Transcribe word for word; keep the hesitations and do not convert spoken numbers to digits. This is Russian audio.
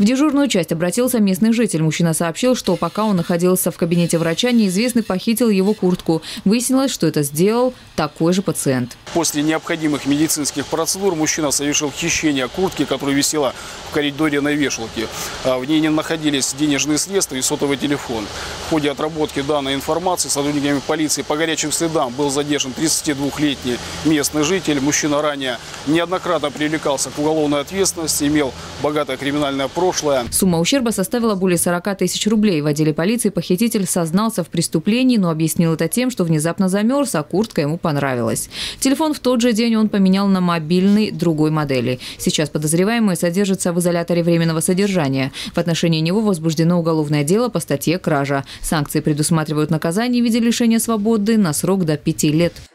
В дежурную часть обратился местный житель. Мужчина сообщил, что пока он находился в кабинете врача, неизвестный похитил его куртку. Выяснилось, что это сделал такой же пациент. После необходимых медицинских процедур мужчина совершил хищение куртки, которая висела в коридоре на вешалке. В ней не находились денежные средства и сотовый телефон. В ходе отработки данной информации сотрудниками полиции по горячим следам был задержан тридцатидвухлетний местный житель. Мужчина ранее неоднократно привлекался к уголовной ответственности, имел богатое криминальное прошлое. Сумма ущерба составила более сорока тысяч рублей. В отделе полиции похититель сознался в преступлении, но объяснил это тем, что внезапно замерз, а куртка ему понравилась. Телефон в тот же день он поменял на мобильный другой модели. Сейчас подозреваемый содержится в изоляторе временного содержания. В отношении него возбуждено уголовное дело по статье «Кража». Санкции предусматривают наказание в виде лишения свободы на срок до пяти лет.